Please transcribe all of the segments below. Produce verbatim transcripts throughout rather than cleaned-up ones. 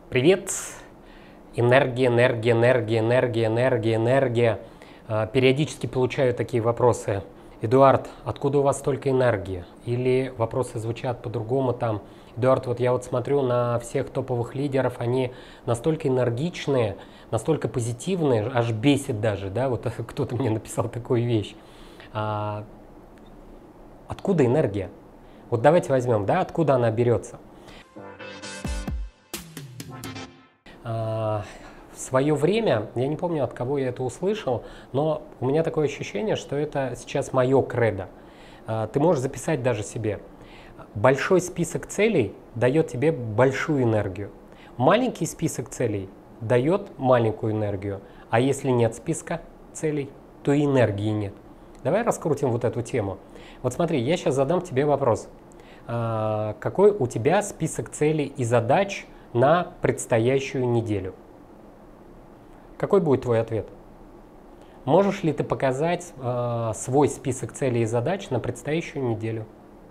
Привет! Энергия, энергия, энергия, энергия, энергия, энергия. А, Периодически получаю такие вопросы. Эдуард, откуда у вас столько энергии? Или вопросы звучат по-другому там. Эдуард, вот я вот смотрю на всех топовых лидеров, они настолько энергичные, настолько позитивные, аж бесит даже, да, вот кто-то мне написал такую вещь. А, откуда энергия? Вот давайте возьмем, да, откуда она берется? В свое время, я не помню, от кого я это услышал, но у меня такое ощущение, что это сейчас мое кредо. Ты можешь записать даже себе. Большой список целей дает тебе большую энергию. Маленький список целей дает маленькую энергию. А если нет списка целей, то и энергии нет. Давай раскрутим вот эту тему. Вот смотри, я сейчас задам тебе вопрос. Какой у тебя список целей и задач на предстоящую неделю? Какой будет твой ответ? Можешь ли ты показать э, свой список целей и задач на предстоящую неделю?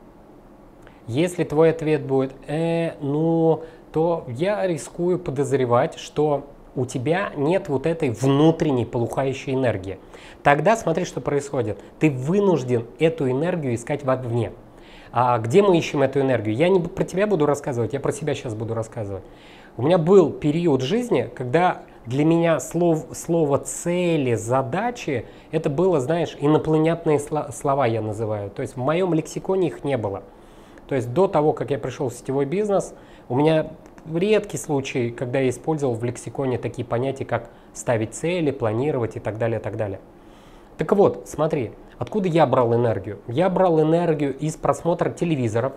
Если твой ответ будет э, ну, то я рискую подозревать, что у тебя нет вот этой внутренней полыхающей энергии. Тогда смотри, что происходит. Ты вынужден эту энергию искать вовне. А где мы ищем эту энергию? Я не про тебя буду рассказывать, я про себя сейчас буду рассказывать. У меня был период жизни, когда для меня слов, слово цели, задачи, это было, знаешь, инопланетные слова я называю. То есть в моем лексиконе их не было. То есть до того, как я пришел в сетевой бизнес, у меня редкий случай, когда я использовал в лексиконе такие понятия, как ставить цели, планировать и так далее, и так далее. Так вот, смотри, откуда я брал энергию? Я брал энергию из просмотра телевизоров,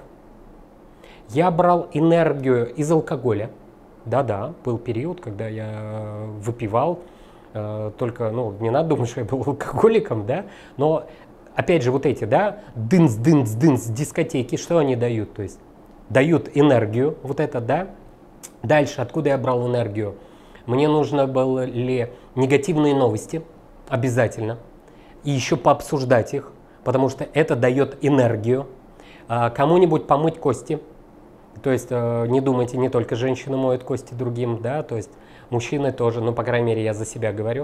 я брал энергию из алкоголя. Да-да, был период, когда я выпивал, э, только, ну, не надо думать, что я был алкоголиком, да, но, опять же, вот эти, да, дынс-дынс-дынс дискотеки, что они дают? То есть дают энергию, вот это, да. Дальше, откуда я брал энергию? Мне нужно было ли негативные новости, обязательно, и еще пообсуждать их, потому что это дает энергию. А, кому-нибудь помыть кости. То есть э, не думайте, не только женщины моют кости другим, да, то есть мужчины тоже, ну, по крайней мере, я за себя говорю.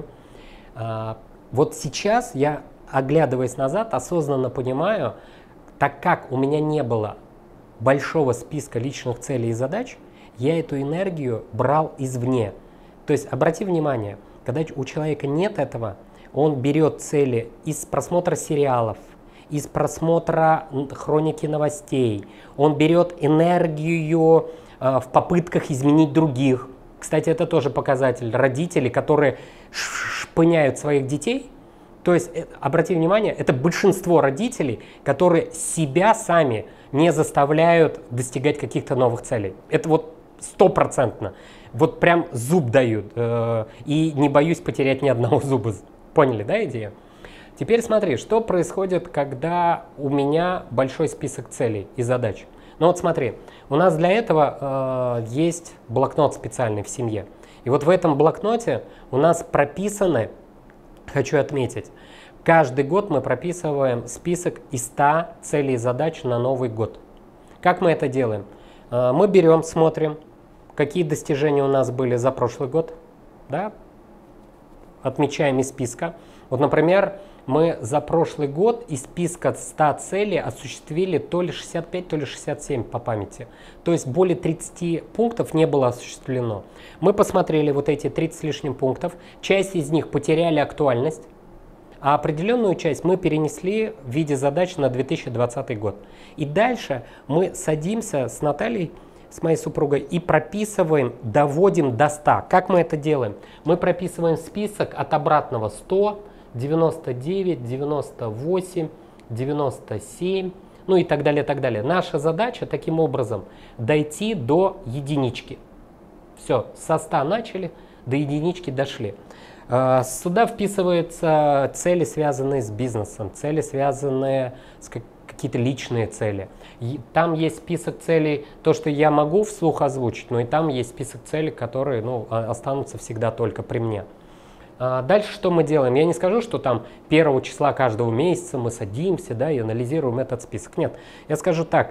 А, вот сейчас я, оглядываясь назад, осознанно понимаю, так как у меня не было большого списка личных целей и задач, я эту энергию брал извне. То есть обрати внимание, когда у человека нет этого, он берет цели из просмотра сериалов, из просмотра хроники новостей. Он берет энергию э, в попытках изменить других. Кстати, это тоже показатель. Родители, которые шпыняют своих детей, то есть, э, обрати внимание, это большинство родителей, которые себя сами не заставляют достигать каких-то новых целей. Это вот стопроцентно. Вот прям зуб дают. Э, и не боюсь потерять ни одного зуба. Поняли, да, идею? Теперь смотри, что происходит, когда у меня большой список целей и задач. Ну вот смотри, у нас для этого э, есть блокнот специальный в семье. И вот в этом блокноте у нас прописаны, хочу отметить, каждый год мы прописываем список из ста целей и задач на Новый год. Как мы это делаем? Э, мы берем, смотрим, какие достижения у нас были за прошлый год, да? Отмечаем из списка. Вот, например, мы за прошлый год из списка ста целей осуществили то ли шестьдесят пять, то ли шестьдесят семь по памяти. То есть более тридцати пунктов не было осуществлено. Мы посмотрели вот эти тридцать с лишним пунктов. Часть из них потеряли актуальность, а определенную часть мы перенесли в виде задач на две тысячи двадцатый год. И дальше мы садимся с Натальей, с моей супругой, и прописываем, доводим до ста. Как мы это делаем? Мы прописываем список от обратного: сто, девяносто девять, девяносто восемь, девяносто семь, ну и так далее, так далее. Наша задача таким образом дойти до единички. Все, со ста начали, до единички дошли. Сюда вписываются цели, связанные с бизнесом, цели, связанные с какие-то личные цели. И там есть список целей, то, что я могу вслух озвучить, но и там есть список целей, которые, ну, останутся всегда только при мне. А дальше что мы делаем? Я не скажу, что там первого числа каждого месяца мы садимся, да, и анализируем этот список. Нет, я скажу так.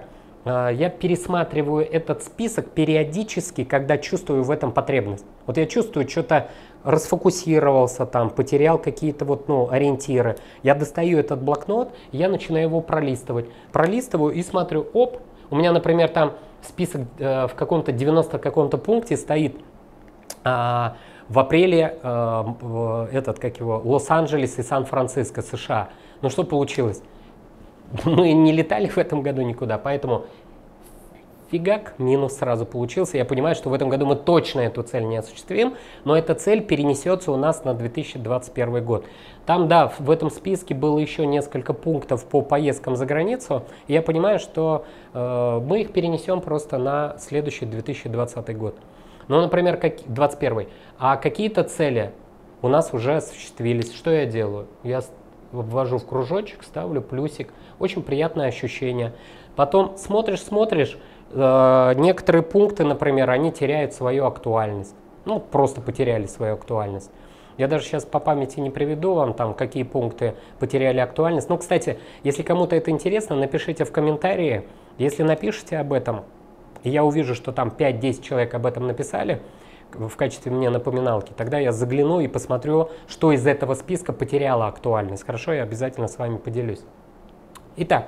я пересматриваю этот список периодически, когда чувствую в этом потребность. Вот я чувствую, что-то расфокусировался, там, потерял какие-то вот, ну, ориентиры. Я достаю этот блокнот, я начинаю его пролистывать. Пролистываю и смотрю, оп, у меня, например, там список э, в каком-то девяностом каком-то пункте стоит э, в апреле э, этот, как его, Лос-Анджелес и Сан-Франциско, США. Ну что получилось? Мы не летали в этом году никуда, поэтому фигак, минус сразу получился. Я понимаю, что в этом году мы точно эту цель не осуществим, но эта цель перенесется у нас на две тысячи двадцать первый год. Там, да, в этом списке было еще несколько пунктов по поездкам за границу, и я понимаю, что э, мы их перенесем просто на следующий две тысячи двадцатый год. Ну, например, как, двадцать первый. А какие-то цели у нас уже осуществились. Что я делаю? Я ввожу в кружочек, ставлю плюсик. Очень приятное ощущение. Потом смотришь, смотришь, э, некоторые пункты, например, они теряют свою актуальность. Ну, просто потеряли свою актуальность. Я даже сейчас по памяти не приведу вам, там, какие пункты потеряли актуальность. Ну, кстати, если кому-то это интересно, напишите в комментарии. Если напишите об этом, и я увижу, что там пять-десять человек об этом написали в качестве мне напоминалки, тогда я загляну и посмотрю, что из этого списка потеряло актуальность. Хорошо, я обязательно с вами поделюсь. Итак,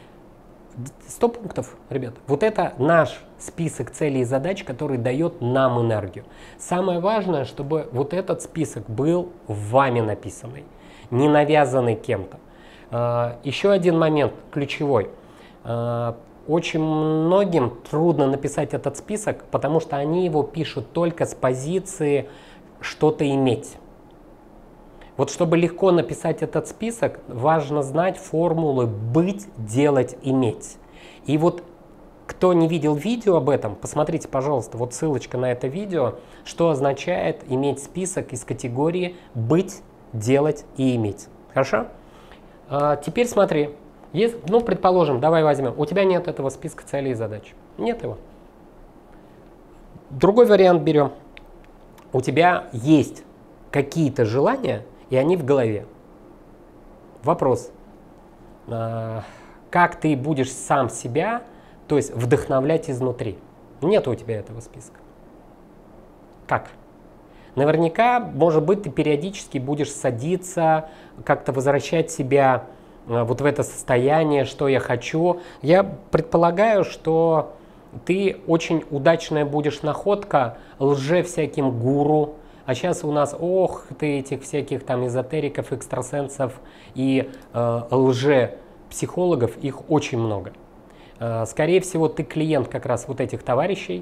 сто пунктов, ребят. Вот это наш список целей и задач, который дает нам энергию. Самое важное, чтобы вот этот список был вами написанный, не навязанный кем-то. Еще один момент ключевой. Очень многим трудно написать этот список, потому что они его пишут только с позиции что-то иметь. Вот чтобы легко написать этот список, важно знать формулы быть, делать, иметь. И вот кто не видел видео об этом, посмотрите, пожалуйста, вот ссылочка на это видео, что означает иметь список из категории быть, делать и иметь. Хорошо? А теперь смотри. Есть, ну, предположим, давай возьмем, у тебя нет этого списка целей и задач. Нет его. Другой вариант берем. У тебя есть какие-то желания, и они в голове. Вопрос. Как ты будешь сам себя, то есть вдохновлять изнутри? Нет у тебя этого списка. Как? Наверняка, может быть, ты периодически будешь садиться, как-то возвращать себя вот в это состояние, что я хочу. Я предполагаю, что ты очень удачная будешь находка лже всяким гуру. А сейчас у нас, ох, ты этих всяких там эзотериков, экстрасенсов и э, лже-психологов, их очень много. Э, скорее всего, ты клиент как раз вот этих товарищей,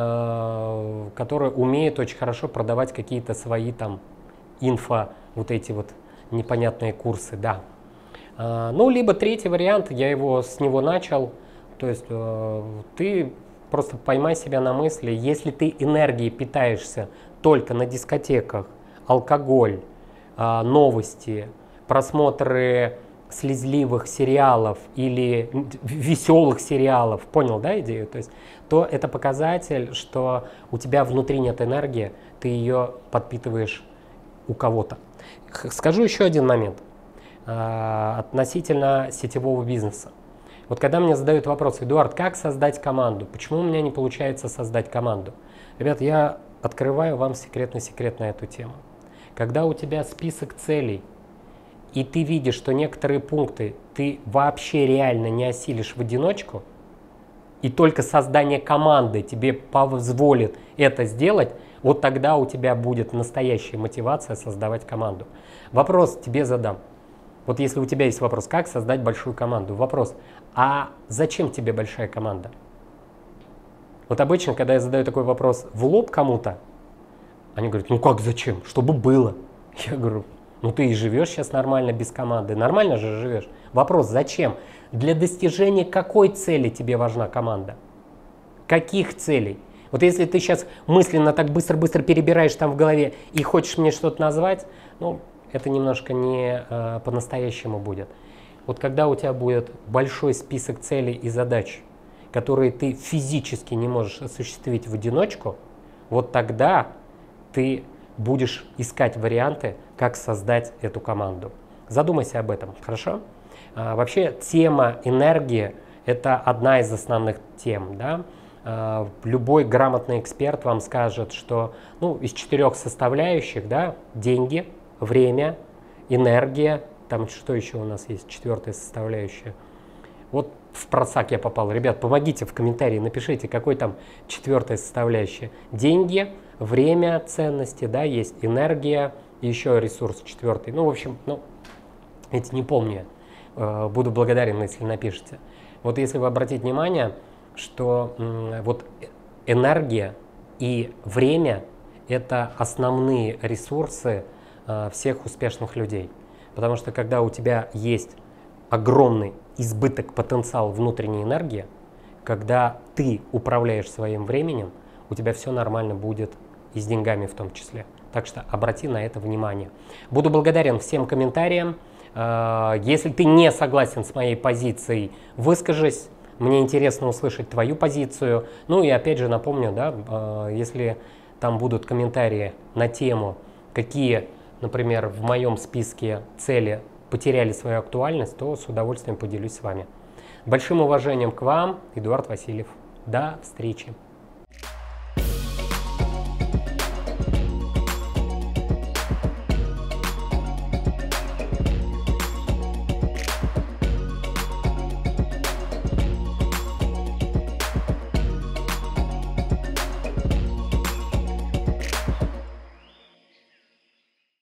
э, которые умеют очень хорошо продавать какие-то свои там инфо, вот эти вот непонятные курсы, да. Ну, либо третий вариант, я его с него начал, то есть э, ты просто поймай себя на мысли, если ты энергией питаешься только на дискотеках, алкоголь, э, новости, просмотры слезливых сериалов или веселых сериалов, понял, да, идею? То есть, то это показатель, что у тебя внутри нет энергии, ты ее подпитываешь у кого-то. Скажу еще один момент относительно сетевого бизнеса. Вот когда мне задают вопрос: Эдуард, как создать команду? Почему у меня не получается создать команду? Ребят, я открываю вам секретный секрет на эту тему. Когда у тебя список целей, и ты видишь, что некоторые пункты ты вообще реально не осилишь в одиночку, и только создание команды тебе позволит это сделать, вот тогда у тебя будет настоящая мотивация создавать команду. Вопрос тебе задам. Вот если у тебя есть вопрос, как создать большую команду, вопрос, а зачем тебе большая команда? Вот обычно, когда я задаю такой вопрос в лоб кому-то, они говорят: ну как зачем, чтобы было. Я говорю: ну ты и живешь сейчас нормально без команды, нормально же живешь. Вопрос: зачем? Для достижения какой цели тебе важна команда? Каких целей? Вот если ты сейчас мысленно так быстро-быстро перебираешь там в голове и хочешь мне что-то назвать, ну, это немножко не э, по-настоящему будет. Вот когда у тебя будет большой список целей и задач, которые ты физически не можешь осуществить в одиночку, вот тогда ты будешь искать варианты, как создать эту команду. Задумайся об этом, хорошо? А, вообще тема энергии – это одна из основных тем, да. Любой грамотный эксперт вам скажет, что ну, из четырех составляющих, да, деньги, время, энергия, там что еще у нас есть, четвертая составляющая. Вот в просак я попал. Ребят, помогите в комментарии, напишите, какой там четвертая составляющая. Деньги, время, ценности, да, есть энергия, и еще ресурс четвертый. Ну, в общем, ну, эти не помню. Буду благодарен, если напишите. Вот если вы обратите внимание, что вот энергия и время – это основные ресурсы всех успешных людей. Потому что когда у тебя есть огромный избыток потенциала внутренней энергии, когда ты управляешь своим временем, у тебя все нормально будет и с деньгами в том числе. Так что обрати на это внимание. Буду благодарен всем комментариям. Если ты не согласен с моей позицией, выскажись. Мне интересно услышать твою позицию. Ну и опять же напомню, да, если там будут комментарии на тему, какие, например, в моем списке цели потеряли свою актуальность, то с удовольствием поделюсь с вами. Большим уважением к вам, Эдуард Васильев. До встречи.